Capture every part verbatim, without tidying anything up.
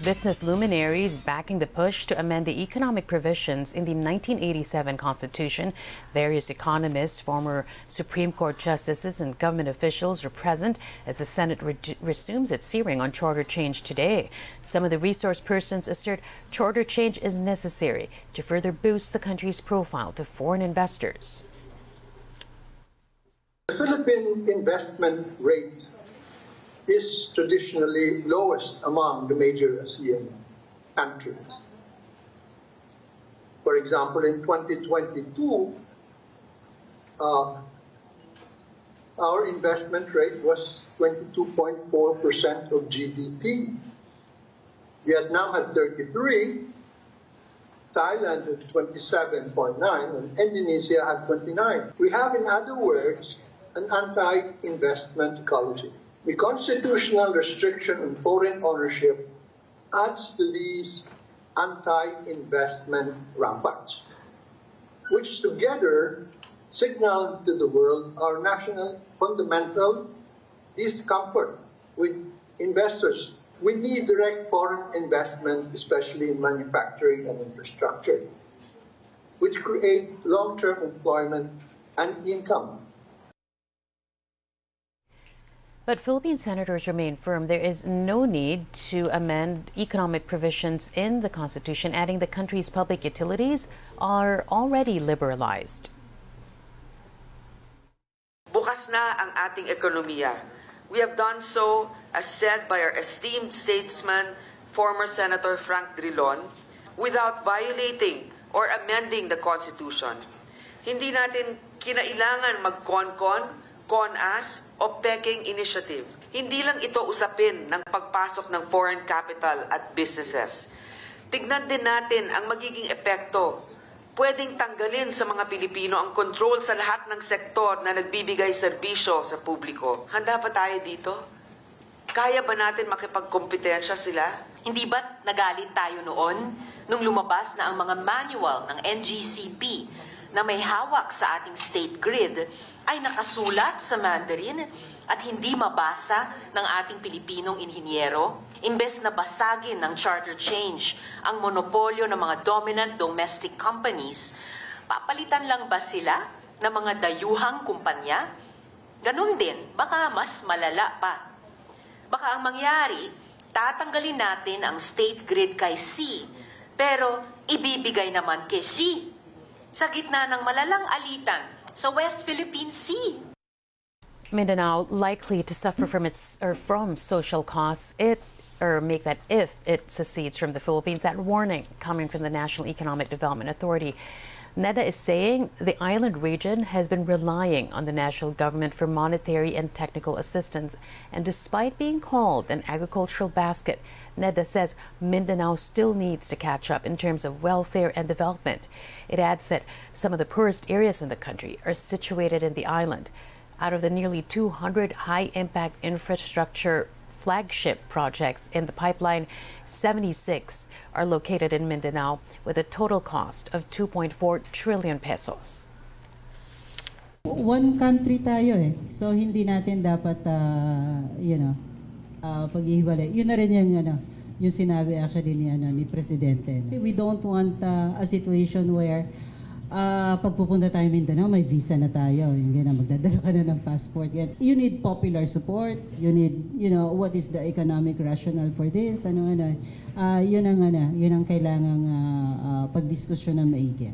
It's business luminaries backing the push to amend the economic provisions in the nineteen eighty-seven Constitution. Various economists, former Supreme Court justices, and government officials are present as the Senate re resumes its hearing on charter change today. Some of the resource persons assert charter change is necessary to further boost the country's profile to foreign investors. The Philippine investment rate is traditionally lowest among the major ASEAN countries. For example, in twenty twenty-two, uh, our investment rate was twenty-two point four percent of G D P. Vietnam had thirty-three, Thailand had twenty-seven point nine, and Indonesia had twenty-nine. We have, in other words, an anti-investment ecology. The constitutional restriction on foreign ownership adds to these anti-investment ramparts, which together signal to the world our national fundamental discomfort with investors. We need direct foreign investment, especially in manufacturing and infrastructure, which create long-term employment and income. But Philippine senators remain firm there is no need to amend economic provisions in the Constitution, adding the country's public utilities are already liberalized. Bukas na ang ating ekonomiya. We have done so, as said by our esteemed statesman, former Senator Frank Drilon, without violating or amending the Constitution. Hindi natin kinailangan mag-con-con, con-as, o peking initiative. Hindi lang ito usapin ng pagpasok ng foreign capital at businesses. Tignan din natin ang magiging epekto. Pwedeng tanggalin sa mga Pilipino ang control sa lahat ng sektor na nagbibigay serbisyo sa publiko. Handa pa tayo dito? Kaya ba natin makipagkompetensya sila? Hindi ba't nagalit tayo noon nung lumabas na ang mga manual ng N G C P na may hawak sa ating state grid ay nakasulat sa Mandarin at hindi mabasa ng ating Pilipinong inhinyero? Imbes na basagin ng charter change ang monopolyo ng mga dominant domestic companies, papalitan lang ba sila ng mga dayuhang kumpanya? Ganun din, baka mas malala pa. Baka ang mangyari, tatanggalin natin ang state grid kay C, pero ibibigay naman kay C sa gitna ng malalang alitan sa West Philippine Sea. Mindanao likely to suffer from its or from social costs. It or make that if it secedes from the Philippines. That warning coming from the National Economic Development Authority. NEDA is saying the island region has been relying on the national government for monetary and technical assistance. And despite being called an agricultural basket, NEDA says Mindanao still needs to catch up in terms of welfare and development. It adds that some of the poorest areas in the country are situated in the island. Out of the nearly two hundred high-impact infrastructure flagship projects in the pipeline, seventy-six are located in Mindanao with a total cost of two point four trillion pesos. One country tayo eh. So hindi natin dapat uh, you know, uh, pag-ihiwalay. Yun na rin yung ano, yung sinabi actually ni ano ni Presidente. See, we don't want uh, a situation where Uh, pagpupunta tayo Mindanao, may visa na tayo. Yung gana, magdadala ka na ng passport. Yan. You need popular support. You need, you know, what is the economic rationale for this? Ano, ano. Uh, yun ang, ano, yun ang kailangang uh, uh, pagdiskusyon ng maigi.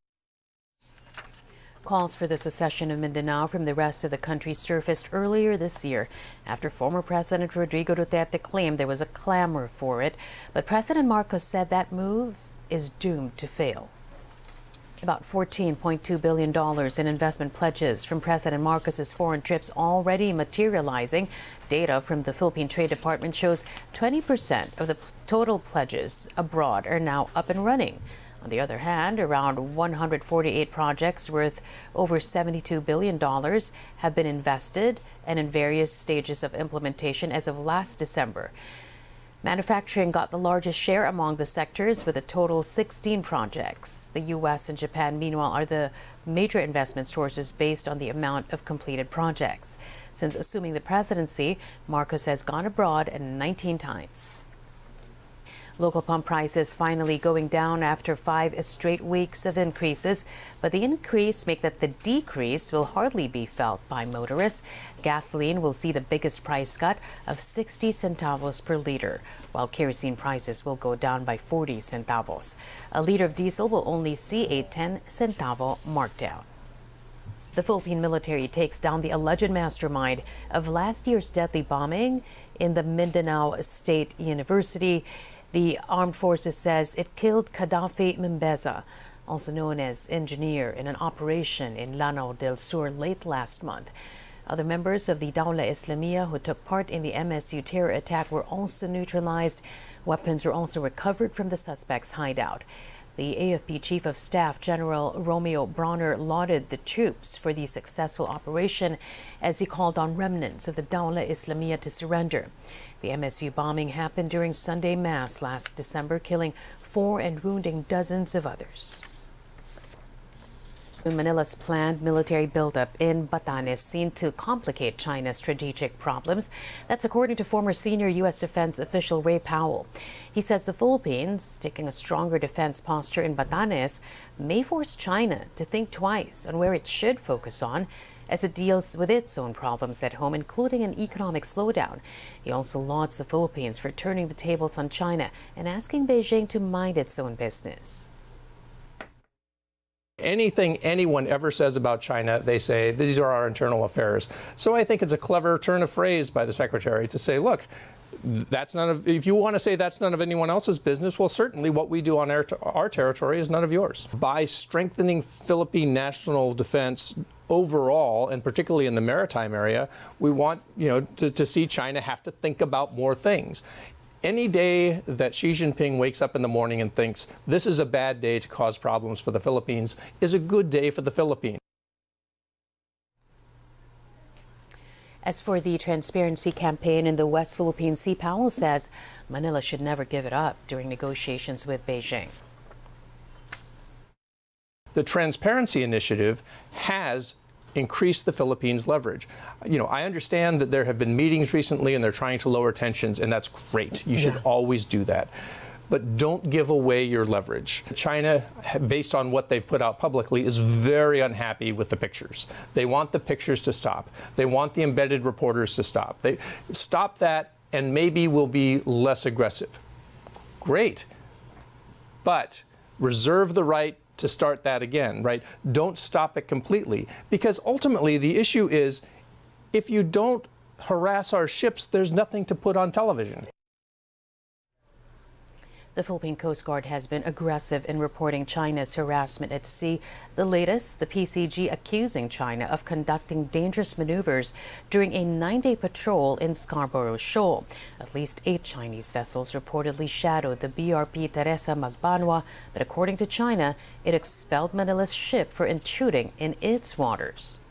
Calls for the secession of Mindanao from the rest of the country surfaced earlier this year after former President Rodrigo Duterte claimed there was a clamor for it. But President Marcos said that move is doomed to fail. About fourteen point two billion dollars in investment pledges from President Marcos's foreign trips already materializing. Data from the Philippine Trade Department shows twenty percent of the total pledges abroad are now up and running. On the other hand, around one hundred forty-eight projects worth over seventy-two billion dollars have been invested and in various stages of implementation as of last December. Manufacturing got the largest share among the sectors with a total sixteen projects. The U S and Japan, meanwhile, are the major investment sources based on the amount of completed projects. Since assuming the presidency, Marcos has gone abroad nineteen times. Local pump prices finally going down after five straight weeks of increases, but the increase make that the decrease will hardly be felt by motorists. Gasoline will see the biggest price cut of sixty centavos per liter, while kerosene prices will go down by forty centavos. A liter of diesel will only see a ten centavo markdown. The Philippine military takes down the alleged mastermind of last year's deadly bombing in the Mindanao State University. The armed forces says it killed Gaddafi Mbeza, also known as engineer, in an operation in Lanao del Sur late last month. Other members of the Dawla Islamiyah who took part in the M S U terror attack were also neutralized. Weapons were also recovered from the suspect's hideout. The A F P Chief of Staff, General Romeo Bronner, lauded the troops for the successful operation as he called on remnants of the Dawla Islamiyah to surrender. The M S U bombing happened during Sunday Mass last December, killing four and wounding dozens of others. Manila's planned military buildup in Batanes seen to complicate China's strategic problems. That's according to former senior U S defense official Ray Powell. He says the Philippines, taking a stronger defense posture in Batanes, may force China to think twice on where it should focus on as it deals with its own problems at home, including an economic slowdown. He also lauds the Philippines for turning the tables on China and asking Beijing to mind its own business. Anything anyone ever says about China, they say, these are our internal affairs. So I think it's a clever turn of phrase by the Secretary to say, look, that's none of, if you want to say that's none of anyone else's business, well, certainly what we do on our, our territory is none of yours. By strengthening Philippine national defense overall, and particularly in the maritime area, we want, you know, to, to see China have to think about more things. Any day that Xi Jinping wakes up in the morning and thinks this is a bad day to cause problems for the Philippines is a good day for the Philippines. As for the transparency campaign in the West Philippine Sea, Powell says Manila should never give it up during negotiations with Beijing. The Transparency Initiative has increased the Philippines' leverage. You know, I understand that there have been meetings recently and they're trying to lower tensions, and that's great. You should yeah. always do that. But don't give away your leverage. China, based on what they've put out publicly, is very unhappy with the pictures. They want the pictures to stop. They want the embedded reporters to stop. They stop that, and maybe we'll be less aggressive. Great. But reserve the right to start that again, right? Don't stop it completely, because ultimately the issue is if you don't harass our ships, there's nothing to put on television. The Philippine Coast Guard has been aggressive in reporting China's harassment at sea. The latest, the P C G accusing China of conducting dangerous maneuvers during a nine-day patrol in Scarborough Shoal. At least eight Chinese vessels reportedly shadowed the B R P Teresa Magbanwa, but according to China, it expelled Manila's ship for intruding in its waters.